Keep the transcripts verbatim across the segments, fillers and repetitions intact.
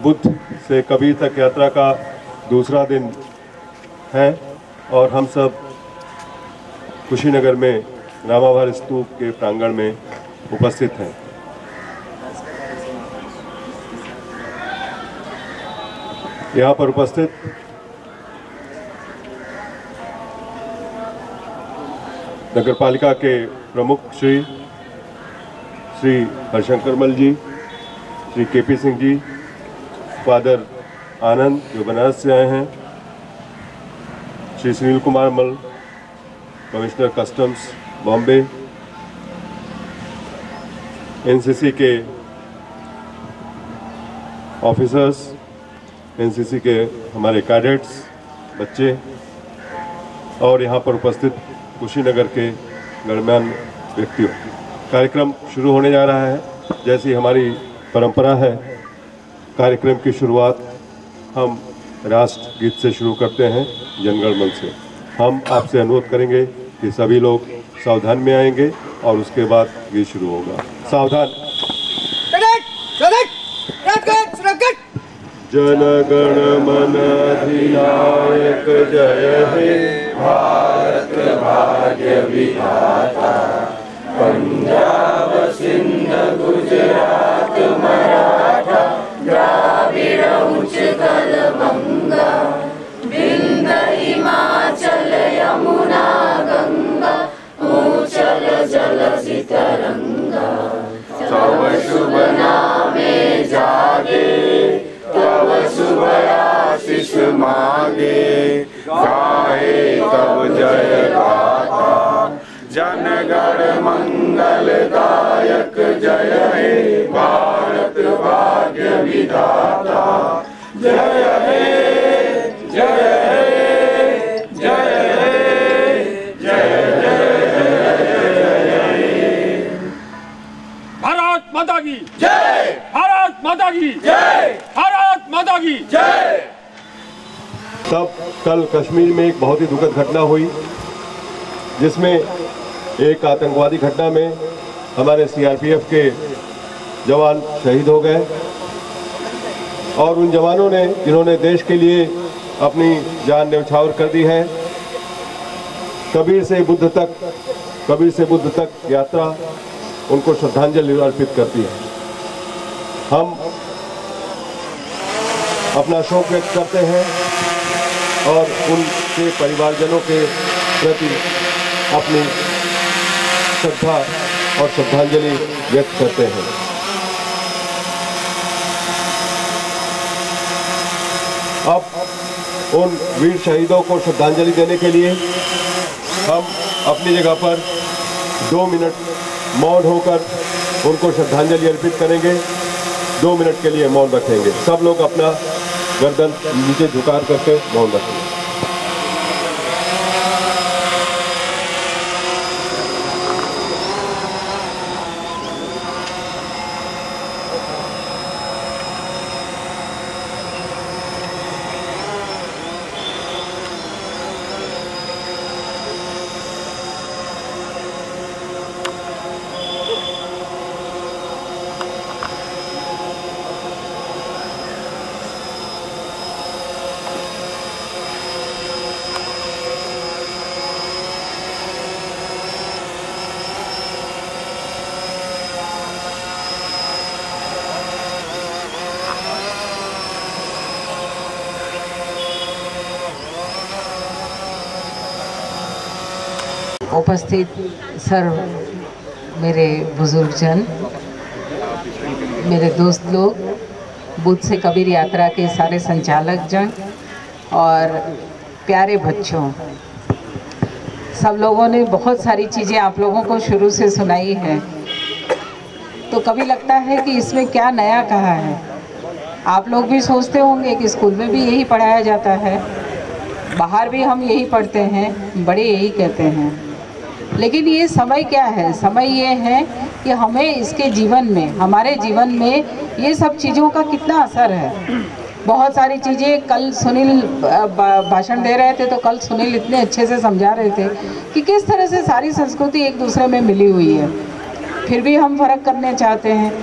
बुद्ध से कबीर तक यात्रा का दूसरा दिन है और हम सब कुशीनगर में रामाभार स्तूप के प्रांगण में उपस्थित हैं। यहाँ पर उपस्थित नगर पालिका के प्रमुख श्री श्री हरशंकर मल ji, Shri K P Singh ji, father Anand जो बनारस से आए हैं, Shri Sunil Kumar Mal, commissioner customs Bombay, N C C के ऑफिसर्स, एन सी सी के हमारे कैडेट्स, बच्चे और यहाँ पर उपस्थित कुशीनगर के गणमान्य व्यक्तियों। कार्यक्रम शुरू होने जा रहा है। जैसी हमारी परंपरा है, कार्यक्रम की शुरुआत हम राष्ट्र गीत से शुरू करते हैं, जनगण मन से। हम आपसे अनुरोध करेंगे कि सभी लोग सावधान में आएंगे और उसके बाद गीत शुरू होगा। सावधान। जनगण मन अधिनायक जय हे भारत भाग्य विधाता, पंजाब सिंध गुजरात मराठा द्राविड़ उत्कल बंगा, विंध हिमाचल यमुना गंगा, ऊंचल जलधि तरंगा। तव शुभ नामे जागे, तव शुभ आशीष मांगे, गाए तब जय गाथा। जनगण मंगलदायक जय हे भारत भाग्य विधाता, जय हे जय हे जय हे जय जय। भारत माता की जय, भारत माता की जय, भारत माता की जय। तब कल कश्मीर में एक बहुत ही दुखद घटना हुई, जिसमें एक आतंकवादी घटना में हमारे सी आर पी एफ के जवान शहीद हो गए और उन जवानों ने, जिन्होंने देश के लिए अपनी जान न्यौछावर कर दी है, कबीर से बुद्ध तक कबीर से बुद्ध तक यात्रा उनको श्रद्धांजलि अर्पित करती है। हम अपना शोक व्यक्त करते हैं और उनके परिवारजनों के प्रति अपनी श्रद्धा और श्रद्धांजलि व्यक्त करते हैं। अब उन वीर शहीदों को श्रद्धांजलि देने के लिए हम अपनी जगह पर दो मिनट मौन होकर उनको श्रद्धांजलि अर्पित करेंगे। दो मिनट के लिए मौन रखेंगे। सब लोग अपना गर्दन नीचे झुका करके मौन रखेंगे। उपस्थित सर्व मेरे बुजुर्गजन, मेरे दोस्त लोग, बुद्ध से कबीर यात्रा के सारे संचालक जन और प्यारे बच्चों, सब लोगों ने बहुत सारी चीज़ें आप लोगों को शुरू से सुनाई है, तो कभी लगता है कि इसमें क्या नया कहा है। आप लोग भी सोचते होंगे कि स्कूल में भी यही पढ़ाया जाता है, बाहर भी हम यही पढ़ते हैं, बड़े यही कहते हैं, लेकिन ये समय क्या है? समय ये है कि हमें इसके जीवन में, हमारे जीवन में ये सब चीज़ों का कितना असर है। बहुत सारी चीज़ें कल सुनील भाषण दे रहे थे, तो कल सुनील इतने अच्छे से समझा रहे थे कि किस तरह से सारी संस्कृति एक दूसरे में मिली हुई है। फिर भी हम फ़र्क करने चाहते हैं,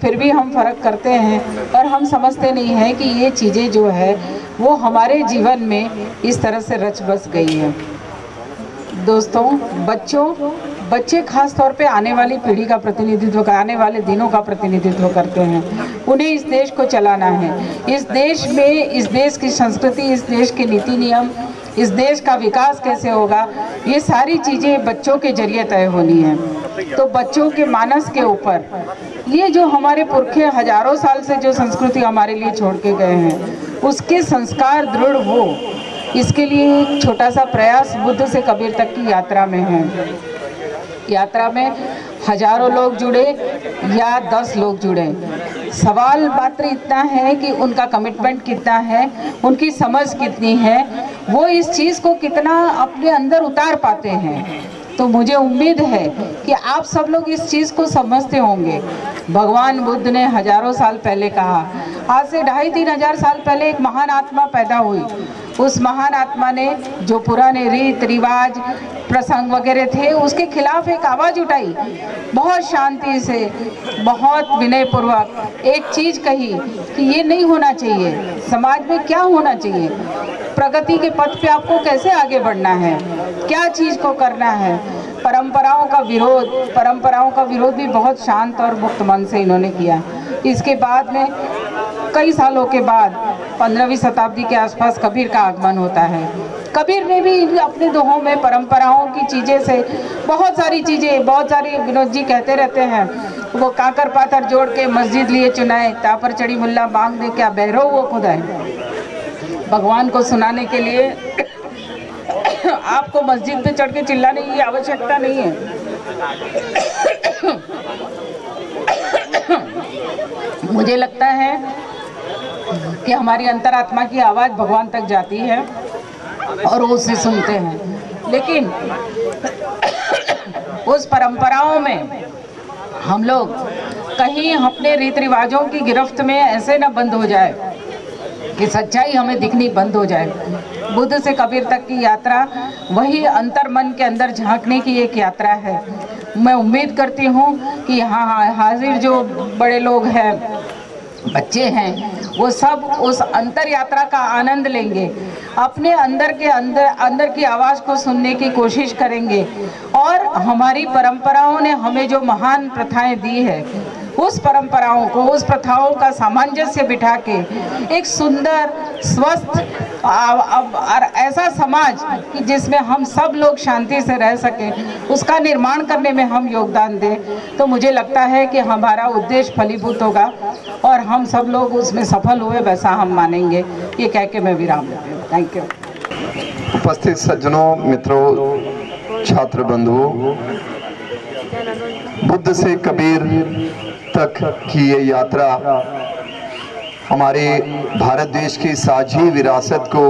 फिर भी हम फ़र्क करते हैं और हम समझते नहीं हैं कि ये चीज़ें जो है वो हमारे जीवन में इस तरह से रच बस गई है। दोस्तों, बच्चों बच्चे खास तौर पे आने वाली पीढ़ी का प्रतिनिधित्व का आने वाले दिनों का प्रतिनिधित्व करते हैं। उन्हें इस देश को चलाना है। इस देश में इस देश की संस्कृति, इस देश के नीति नियम, इस देश का विकास कैसे होगा, ये सारी चीज़ें बच्चों के जरिए तय होनी है। तो बच्चों के मानस के ऊपर ये जो हमारे पुरखे हजारों साल से जो संस्कृति हमारे लिए छोड़ के गए हैं, उसके संस्कार दृढ़ हो, इसके लिए एक छोटा सा प्रयास बुद्ध से कबीर तक की यात्रा में है। यात्रा में हजारों लोग जुड़े या दस लोग जुड़े, सवाल मात्र इतना है कि उनका कमिटमेंट कितना है, उनकी समझ कितनी है, वो इस चीज़ को कितना अपने अंदर उतार पाते हैं। तो मुझे उम्मीद है कि आप सब लोग इस चीज़ को समझते होंगे। भगवान बुद्ध ने हजारों साल पहले कहा, आज से ढाई तीन हजार साल पहले एक महान आत्मा पैदा हुई। उस महान आत्मा ने जो पुराने रीत रिवाज प्रसंग वगैरह थे उसके खिलाफ एक आवाज़ उठाई, बहुत शांति से, बहुत विनय पूर्वक एक चीज़ कही कि ये नहीं होना चाहिए। समाज में क्या होना चाहिए, प्रगति के पथ पे आपको कैसे आगे बढ़ना है, क्या चीज़ को करना है। परंपराओं का विरोध परंपराओं का विरोध भी बहुत शांत और मुक्त मन से इन्होंने किया। इसके बाद में कई सालों के बाद पंद्रहवीं शताब्दी के आसपास कबीर का आगमन होता है। कबीर ने भी अपने दोहों में परंपराओं की चीज़ें से बहुत सारी चीज़ें, बहुत सारी, विनोद जी कहते रहते हैं, वो काकर पाथर जोड़ के मस्जिद लिए चुनाए, तापर चढ़ी मुल्ला मांग दे क्या बहरो वो खुदाए। भगवान को सुनाने के लिए आपको मस्जिद पे चढ़ के चिल्लाने की आवश्यकता नहीं है। मुझे लगता है कि हमारी अंतरात्मा की आवाज़ भगवान तक जाती है और वो उसे सुनते हैं, लेकिन उस परंपराओं में हम लोग कहीं अपने रीति रिवाजों की गिरफ्त में ऐसे न बंद हो जाए कि सच्चाई हमें दिखनी बंद हो जाए। बुद्ध से कबीर तक की यात्रा वही अंतर मन के अंदर झांकने की एक यात्रा है। मैं उम्मीद करती हूँ कि यहाँ हाजिर जो बड़े लोग हैं, बच्चे हैं, वो सब उस अंतर यात्रा का आनंद लेंगे, अपने अंदर के अंदर अंदर की आवाज़ को सुनने की कोशिश करेंगे और हमारी परंपराओं ने हमें जो महान प्रथाएं दी है, उस परंपराओं को, उस प्रथाओं का सामंजस्य बिठा के एक सुंदर स्वस्थ और ऐसा समाज कि जिसमें हम सब लोग शांति से रह सकें, उसका निर्माण करने में हम योगदान दें। तो मुझे लगता है कि हमारा उद्देश्य फलीभूत होगा और हम सब लोग उसमें सफल हुए, वैसा हम मानेंगे। ये कह के मैं विराम देती हूँ। Thank you. उपस्थित सज्जनों, मित्रों, छात्र बंधुओं, बुद्ध से कबीर तक की ये यात्रा हमारे भारत देश की साझी विरासत को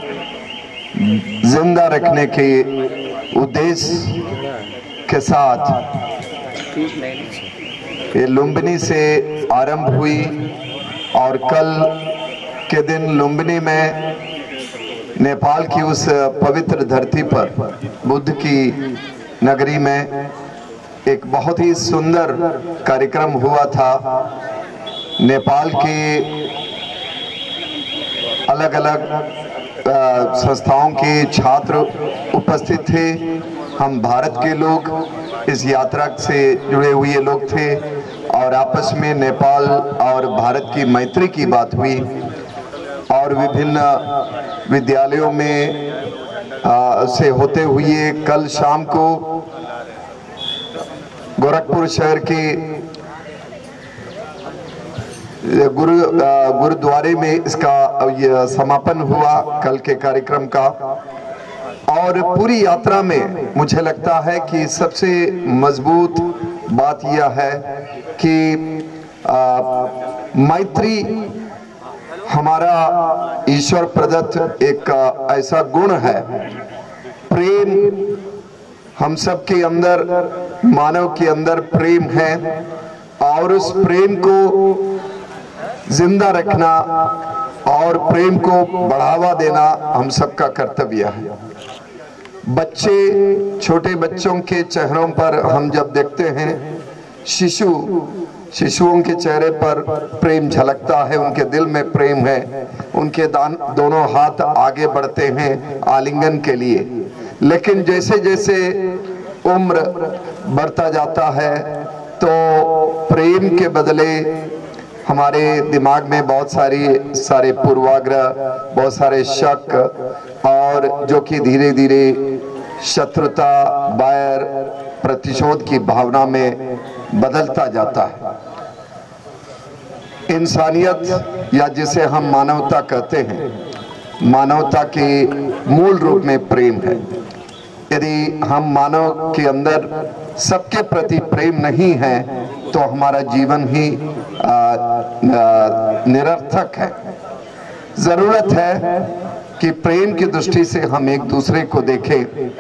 जिंदा रखने के उद्देश्य के साथ ये लुम्बिनी से आरंभ हुई और कल के दिन लुम्बिनी में नेपाल की उस पवित्र धरती पर बुद्ध की नगरी में एक बहुत ही सुंदर कार्यक्रम हुआ था। नेपाल के अलग अलग संस्थाओं के छात्र उपस्थित थे, हम भारत के लोग इस यात्रा से जुड़े हुए लोग थे और आपस में नेपाल और भारत की मैत्री की बात हुई और विभिन्न विद्यालयों में आ, से होते हुए कल शाम को गोरखपुर शहर के गुरु गुरुद्वारे में इसका समापन हुआ कल के कार्यक्रम का। और पूरी यात्रा में मुझे लगता है कि सबसे मजबूत बात यह है कि आ, मैत्री हमारा ईश्वर प्रदत्त एक ऐसा गुण है। प्रेम हम सब के अंदर, मानव के अंदर प्रेम है और उस प्रेम को जिंदा रखना और प्रेम को बढ़ावा देना हम सबका कर्तव्य है। बच्चे, छोटे बच्चों के चेहरों पर हम जब देखते हैं शिशु शिशुओं के चेहरे पर प्रेम झलकता है, उनके दिल में प्रेम है, उनके दान दोनों हाथ आगे बढ़ते हैं आलिंगन के लिए। लेकिन जैसे जैसे उम्र बढ़ता जाता है तो प्रेम के बदले हमारे दिमाग में बहुत सारी सारे पूर्वाग्रह, बहुत सारे शक, और जो कि धीरे धीरे शत्रुता, बैर, प्रतिशोध की भावना में बदलता जाता है। इंसानियत या जिसे हम मानवता कहते हैं, मानवता के मूल रूप में प्रेम है। यदि हम मानव के अंदर सबके प्रति प्रेम नहीं है तो हमारा जीवन ही आ, आ, निरर्थक है। जरूरत है कि प्रेम की दृष्टि से हम एक दूसरे को देखें।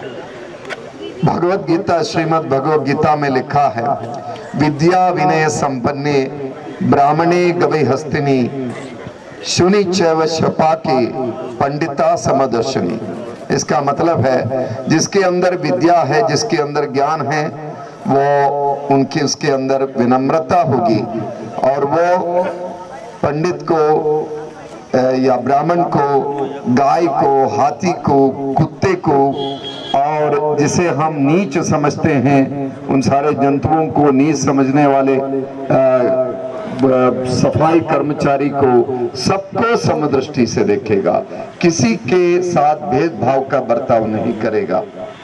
भगवत गीता, श्रीमद् भगवत गीता में लिखा है, विद्या विनय संपन्ने ब्राह्मणे गवै हस्तिनी शुनि चैव शपाके पंडिता समदर्शनी। इसका मतलब है जिसके अंदर विद्या है, जिसके अंदर ज्ञान है, वो उनके उसके अंदर विनम्रता होगी और वो पंडित को या ब्राह्मण को, गाय को, हाथी को, कुत्ते को और जिसे हम नीच समझते हैं उन सारे जंतुओं को नीच समझने वाले आ, सफाई कर्मचारी को, सबको समदृष्टि से देखेगा, किसी के साथ भेदभाव का बर्ताव नहीं करेगा।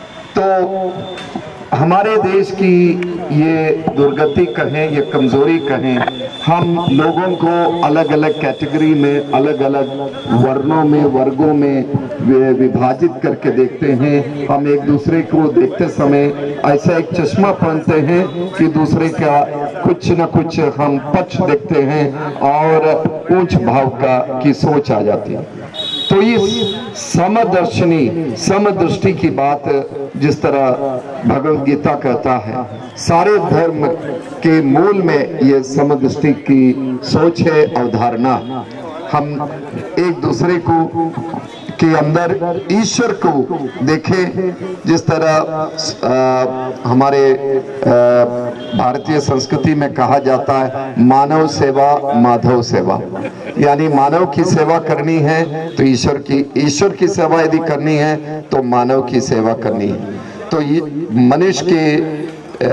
तो हमारे देश की ये दुर्गति कहें, ये कमजोरी कहें, हम लोगों को अलग अलग कैटेगरी में, अलग अलग वर्णों में, वर्गों में विभाजित करके देखते हैं। हम एक दूसरे को देखते समय ऐसा एक चश्मा पहनते हैं कि दूसरे का कुछ न कुछ हम पक्ष देखते हैं और ऊंच भाव का की सोच आ जाती है। तो इस समदर्शनी, समदृष्टि की बात जिस तरह भगवद गीता कहता है, सारे धर्म के मूल में ये समदृष्टि की सोच है, अवधारणा। हम एक दूसरे को के अंदर ईश्वर को देखें, जिस तरह आ, हमारे भारतीय संस्कृति में कहा जाता है, मानव सेवा माधव सेवा। यानी मानव की सेवा करनी है तो ईश्वर की, ईश्वर की सेवा यदि करनी है तो मानव की सेवा करनी है। तो ये मनुष्य के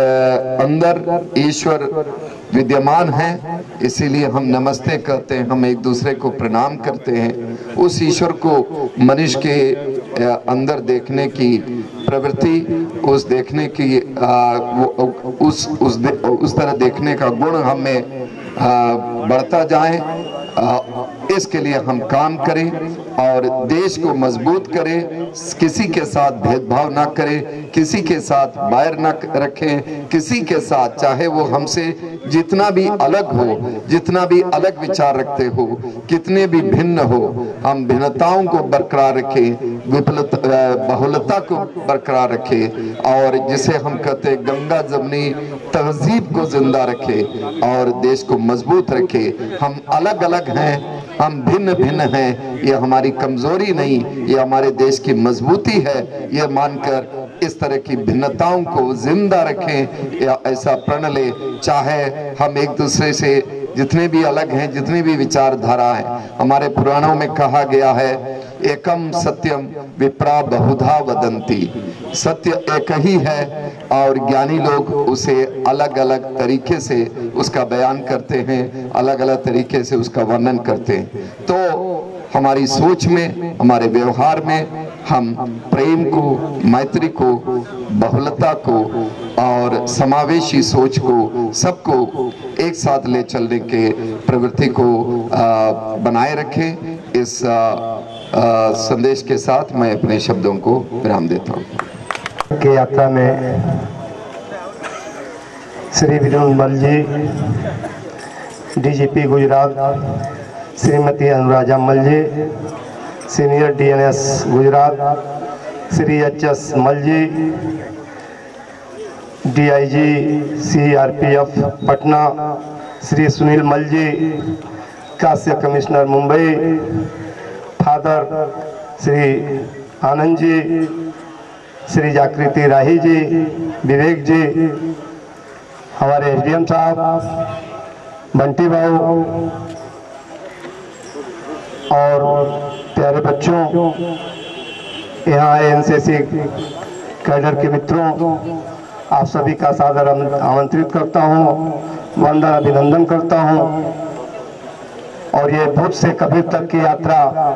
अंदर ईश्वर विद्यमान है, इसीलिए हम नमस्ते कहते हैं, हम एक दूसरे को प्रणाम करते हैं। उस ईश्वर को मनुष्य के अंदर देखने की प्रवृत्ति, उस देखने की आ, वो, उस उस दे, उस तरह देखने का गुण हमें बढ़ता जाए, आ, इसके लिए हम काम करें और देश को मजबूत करें। किसी के साथ भेदभाव ना करें, किसी के साथ बैर ना रखें, किसी के साथ चाहे वो हमसे जितना भी अलग हो, जितना भी अलग विचार रखते हो, कितने भी भिन्न हो, हम भिन्नताओं को बरकरार रखें, विपुलता बहुलता को बरकरार रखें और जिसे हम कहते हैं गंगा जमनी तहजीब को जिंदा रखें और देश को मजबूत रखें। हम अलग अलग हैं, हम भिन्न भिन्न हैं, ये हमारी कमजोरी नहीं, ये हमारे देश की मजबूती है। ये मानकर इस तरह की भिन्नताओं को जिंदा रखें या ऐसा प्रण ले। चाहे हम एक दूसरे से जितने भी अलग हैं, जितने भी विचारधारा है, हमारे पुराणों में कहा गया है, एकम सत्यम विप्रा बहुधा वदंती। सत्य एक ही है और ज्ञानी लोग उसे अलग अलग तरीके से उसका बयान करते हैं, अलग अलग तरीके से उसका वर्णन करते हैं। तो हमारी सोच में, हमारे व्यवहार में हम प्रेम को, मैत्री को, बहुलता को और समावेशी सोच को, सबको एक साथ ले चलने के प्रवृत्ति को आ, बनाए रखें। इस आ, आ, संदेश के साथ मैं अपने शब्दों को विराम देता हूँ। के यात्रा में Shri Vinod Mal ji, DGP Gujarat, Shrimati Anuraja Mal ji, senior DNS Gujarat, Shri H S Mal ji, DIG CRPF Patna, Shri Sunil Mal ji, customs commissioner Mumbai, father Shri Anand ji, Shri Jagriti Rahi जी, विवेक जी, हमारे एसडीएम साहब, बंटी भाऊ और प्यारे बच्चों, यहाँ आए एनसीसी कैडर के मित्रों, आप सभी का सादर आमंत्रित करता हूँ, वंदन अभिनंदन करता हूँ। और ये बुद्ध से कबीर तक की यात्रा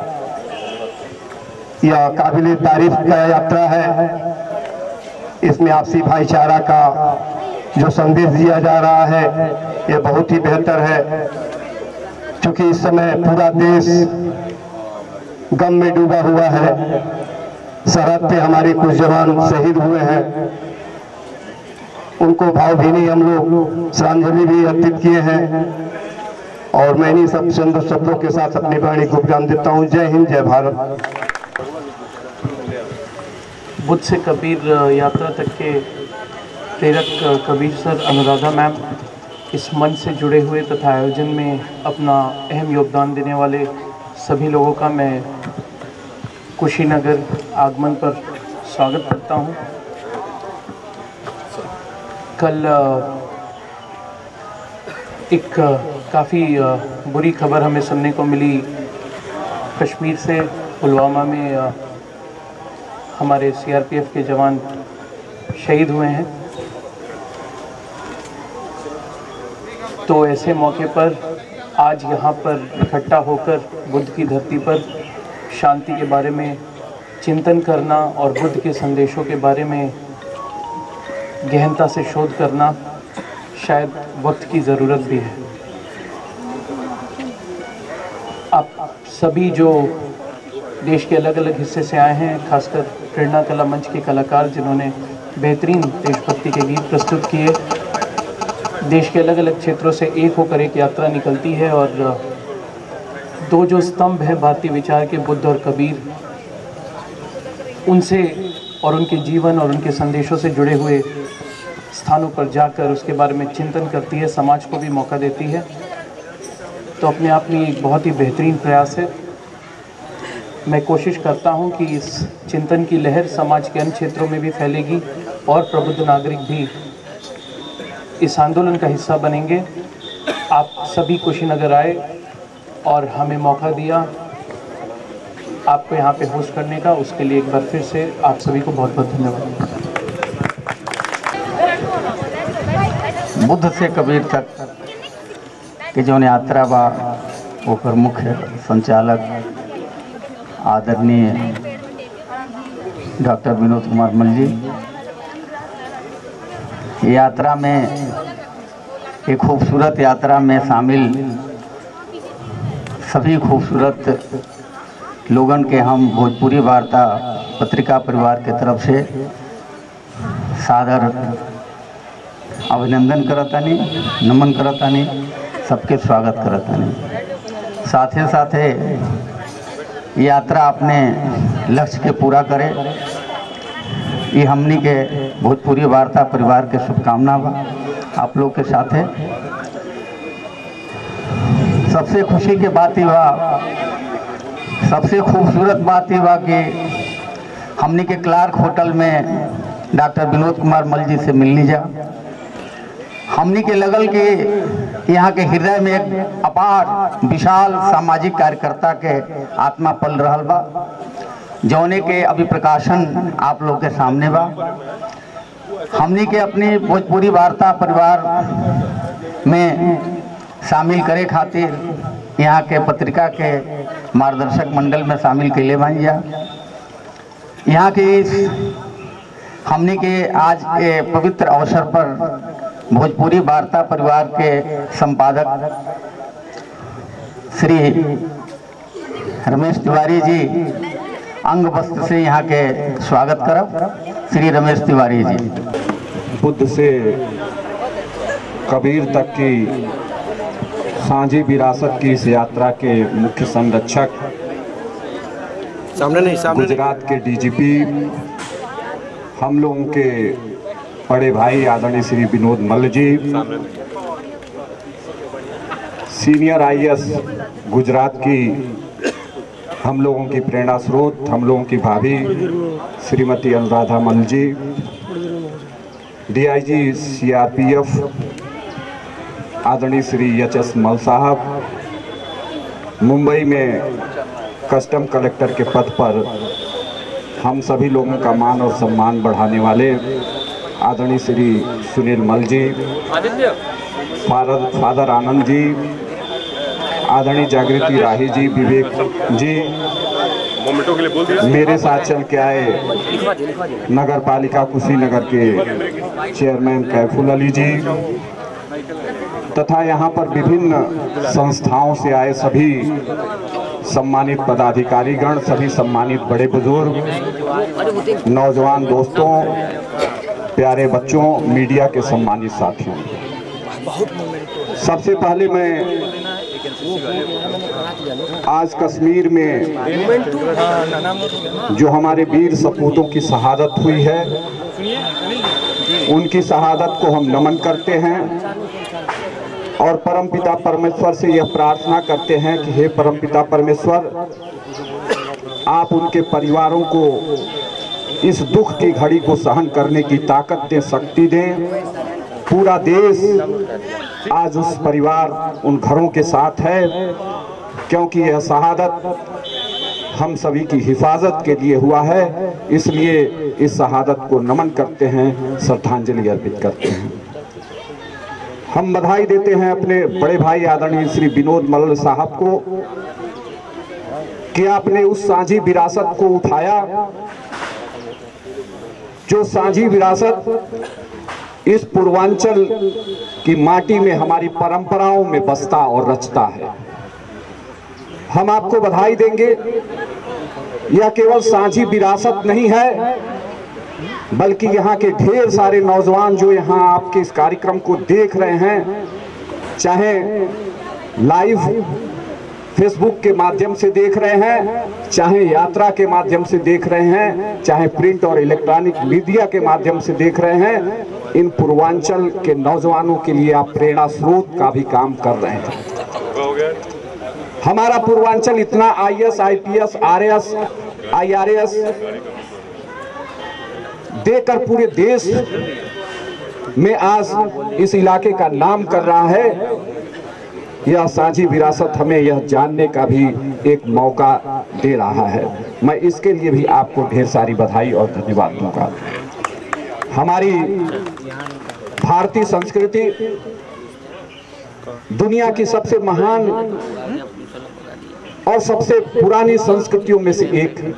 यह काबिल तारीफ का यात्रा है। इसमें आपसी भाईचारा का जो संदेश दिया जा रहा है ये बहुत ही बेहतर है, क्योंकि इस समय पूरा देश गम में डूबा हुआ है। सरहद पे हमारे कुछ जवान शहीद हुए हैं, उनको भावभीनी हम लोग श्रद्धांजलि भी अर्पित किए हैं। और मैं इन्हीं सब चंद शब्दों के साथ अपनी वाणी को विराम देता हूँ। जय हिंद, जय भारत। बुद्ध से कबीर यात्रा तक के प्रेरक कबीर सर, अनुराधा मैम, इस मंच से जुड़े हुए तथा आयोजन में अपना अहम योगदान देने वाले सभी लोगों का मैं कुशीनगर आगमन पर स्वागत करता हूं। कल एक काफ़ी बुरी खबर हमें सुनने को मिली, कश्मीर से पुलवामा में हमारे सीआरपीएफ के जवान शहीद हुए हैं। तो ऐसे मौके पर आज यहाँ पर इकट्ठा होकर बुद्ध की धरती पर शांति के बारे में चिंतन करना और बुद्ध के संदेशों के बारे में गहनता से शोध करना शायद वक्त की ज़रूरत भी है। आप सभी जो देश के अलग अलग हिस्से से आए हैं, खासकर प्रेरणा कला मंच के कलाकार जिन्होंने बेहतरीन देशभक्ति के गीत प्रस्तुत किए, देश के अलग अलग क्षेत्रों से एक होकर एक यात्रा निकलती है और दो जो स्तंभ हैं भारतीय विचार के, बुद्ध और कबीर, उनसे और उनके जीवन और उनके संदेशों से जुड़े हुए स्थानों पर जाकर उसके बारे में चिंतन करती है, समाज को भी मौका देती है। तो अपने आप में एक बहुत ही बेहतरीन प्रयास है। मैं कोशिश करता हूं कि इस चिंतन की लहर समाज के अन्य क्षेत्रों में भी फैलेगी और प्रबुद्ध नागरिक भी इस आंदोलन का हिस्सा बनेंगे। आप सभी कुशीनगर आए और हमें मौका दिया आपको यहाँ पे होस्ट करने का, उसके लिए एक बार फिर से आप सभी को बहुत बहुत धन्यवाद। बुद्ध से कबीर तक के जो यात्रा बा ओकर मुख्य संचालक आदरणीय डॉक्टर विनोद कुमार मल्ल जी, यात्रा में एक खूबसूरत यात्रा में शामिल सभी खूबसूरत लोगन के हम भोजपुरी वार्ता पत्रिका परिवार के तरफ से सादर अभिनंदन करतानी, नमन करतानी, सबके स्वागत करतानी। साथे साथे यात्रा अपने लक्ष्य के पूरा करे, ये हमनी के भोजपुरी वार्ता परिवार के शुभकामना बा आप लोग के साथ है। सबसे खुशी की बात ही बा, सबसे खूबसूरत बात ही बा कि हमनी के क्लार्क होटल में डॉक्टर विनोद कुमार मल्ल जी से मिलनी जा। हमनी के लगल के यहाँ के हृदय में एक अपार विशाल सामाजिक कार्यकर्ता के आत्मा पल रहल बा, जौने के अभी प्रकाशन आप लोग के सामने बा। हमनी के अपनी भोजपुरी वार्ता परिवार में शामिल करे खातिर यहाँ के पत्रिका के मार्गदर्शक मंडल में शामिल कैले बन जा। यहाँ के इस हमनी के आज के पवित्र अवसर पर भोजपुरी वार्ता परिवार के संपादक श्री रमेश तिवारी जी अंग वस्त्र से यहाँ के स्वागत करब। श्री रमेश तिवारी जी। बुद्ध से कबीर तक की साझी विरासत की इस यात्रा के मुख्य संरक्षक सामने नहीं सामने गुजरात के डीजीपी, हम लोगों के बड़े भाई आदरणीय श्री विनोद मल्ल जी, सीनियर आईएएस गुजरात की हम लोगों की प्रेरणा स्रोत, हम लोगों की भाभी श्रीमती अनुराधा मल्ल जी, डीआईजी सीआरपीएफ आदरणीय श्री एच एस मल साहब, मुंबई में कस्टम कलेक्टर के पद पर हम सभी लोगों का मान और सम्मान बढ़ाने वाले आदरणीय श्री सुनील मल जी, फादर फादर आनंद जी, आदरणीय जागृति राही जी, विवेक जी, मेरे साथ चल के आए नगर पालिका कुशीनगर के चेयरमैन कैफुल अली जी तथा यहाँ पर विभिन्न संस्थाओं से आए सभी सम्मानित पदाधिकारीगण, सभी सम्मानित बड़े बुजुर्ग, नौजवान दोस्तों, प्यारे बच्चों, मीडिया के सम्मानित साथियों, सबसे पहले मैं आज कश्मीर में जो हमारे वीर सपूतों की शहादत हुई है, उनकी शहादत को हम नमन करते हैं और परमपिता परमेश्वर से यह प्रार्थना करते हैं कि हे परमपिता परमेश्वर, आप उनके परिवारों को इस दुख की घड़ी को सहन करने की ताकत दें, शक्ति दें। पूरा देश आज उस परिवार, उन घरों के साथ है, क्योंकि यह शहादत हम सभी की हिफाजत के लिए हुआ है। इसलिए इस शहादत को नमन करते हैं, श्रद्धांजलि अर्पित करते हैं। हम बधाई देते हैं अपने बड़े भाई आदरणीय श्री विनोद मल्ल साहब को कि आपने उस साझी विरासत को उठाया, जो साझी विरासत इस पूर्वांचल की माटी में हमारी परंपराओं में बसता और रचता है। हम आपको बधाई देंगे। यह केवल साझी विरासत नहीं है, बल्कि यहाँ के ढेर सारे नौजवान जो यहाँ आपके इस कार्यक्रम को देख रहे हैं, चाहे लाइव फेसबुक के माध्यम से देख रहे हैं, चाहे यात्रा के माध्यम से देख रहे हैं, चाहे प्रिंट और इलेक्ट्रॉनिक मीडिया के माध्यम से देख रहे हैं, इन पूर्वांचल के नौजवानों के लिए आप प्रेरणा स्रोत का भी काम कर रहे हैं। हमारा पूर्वांचल इतना I A S, I P S, R A S, I R A S देकर पूरे देश में आज इस इलाके का नाम कर रहा है। यह साझी विरासत हमें यह जानने का भी एक मौका दे रहा है। मैं इसके लिए भी आपको ढेर सारी बधाई और धन्यवाद दूंगा। हमारी भारतीय संस्कृति दुनिया की सबसे महान और सबसे पुरानी संस्कृतियों में से एक है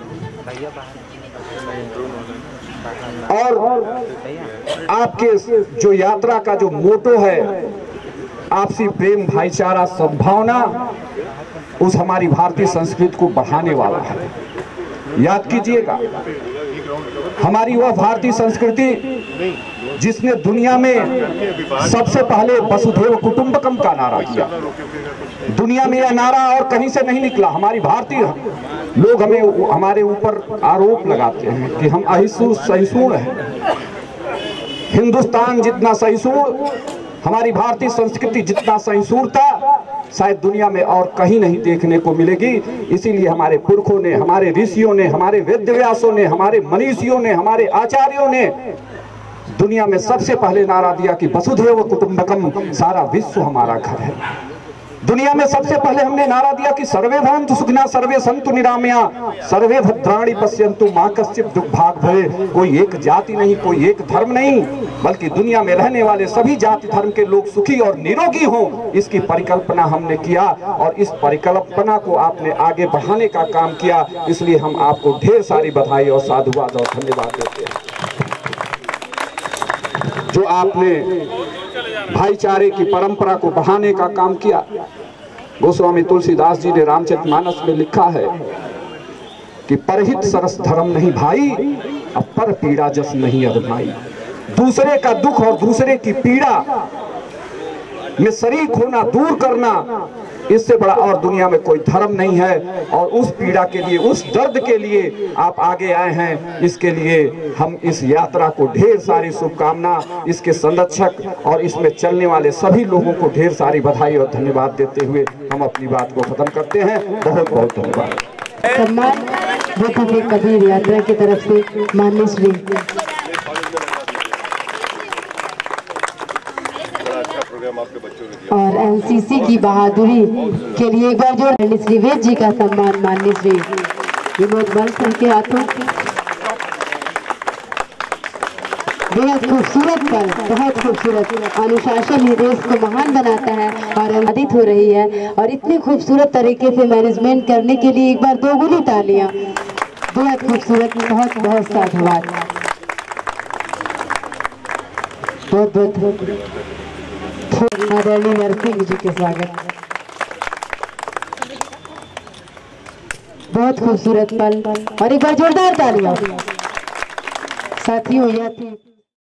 और आपके जो यात्रा का जो मोटो है, आपसी प्रेम, भाईचारा, सद्भावना, उस हमारी भारतीय संस्कृति को बढ़ाने वाला है। याद कीजिएगा, हमारी वह भारतीय संस्कृति जिसने दुनिया में सबसे पहले वसुधैव कुटुंबकम का नारा दिया। दुनिया में यह नारा और कहीं से नहीं निकला। हमारी भारतीय लोग हमें हमारे ऊपर आरोप लगाते हैं कि हम अहिंसू सहिष्णु हैं। हिंदुस्तान जितना सहिष्णु, हमारी भारतीय संस्कृति जितना सहिष्णुता शायद दुनिया में और कहीं नहीं देखने को मिलेगी। इसीलिए हमारे पुरखों ने, हमारे ऋषियों ने, हमारे वेदव्यासों ने, हमारे मनीषियों ने, हमारे आचार्यों ने दुनिया में सबसे पहले नारा दिया कि वसुधैव कुटुंबकम, सारा विश्व हमारा घर है। दुनिया में सबसे पहले हमने नारा दिया कि सर्वे भवन्तु सुखिनः सर्वे सन्तु निरामया सर्वे भद्राणि पश्यन्तु मा कश्चित् दुर्भाग् भवेत्। कोई एक जाति नहीं, कोई एक धर्म नहीं, बल्कि दुनिया में रहने वाले सभी जाति धर्म के लोग सुखी और निरोगी हों, इसकी परिकल्पना हमने किया और इस परिकल्पना को आपने आगे बढ़ाने का काम किया। इसलिए हम आपको ढेर सारी बधाई और साधुवाद और धन्यवाद देते हैं। जो आपने भाईचारे की परंपरा को बढ़ाने का काम किया। गोस्वामी तुलसीदास जी ने रामचरितमानस में लिखा है कि परहित सरस धर्म नहीं भाई, अब पर पीड़ा जस नहीं अदमाई। दूसरे का दुख और दूसरे की पीड़ा में शरीक होना, दूर करना, इससे बड़ा और दुनिया में कोई धर्म नहीं है। और उस पीड़ा के लिए, उस दर्द के लिए आप आगे आए हैं। इसके लिए हम इस यात्रा को ढेर सारी शुभकामना, इसके संरक्षक और इसमें चलने वाले सभी लोगों को ढेर सारी बधाई और धन्यवाद देते हुए हम अपनी बात को खत्म करते हैं। बहुत बहुत धन्यवाद। सम्मान बुद्ध की कबीर यात्रा की तरफ से माननीय श्री और एनसीसी की बहादुरी के लिए एक बार जोर श्री वेद जी का सम्मान माननीय श्री विनोद बंसल के हाथों। बेहद खूबसूरत पल, बहुत खूबसूरत। अनुशासन ही देश को महान बनाता है और अनुवादित हो रही है और इतने खूबसूरत तरीके से मैनेजमेंट करने के लिए एक बार दोगुनी तालियां। बेहद खूबसूरत, बहुत बहुत साधुवाद। बहुत बहुत आदरणीय नरसिंह जी के स्वागत। बहुत खूबसूरत पल और एक बार जोरदार तालियां। साथियों यह थी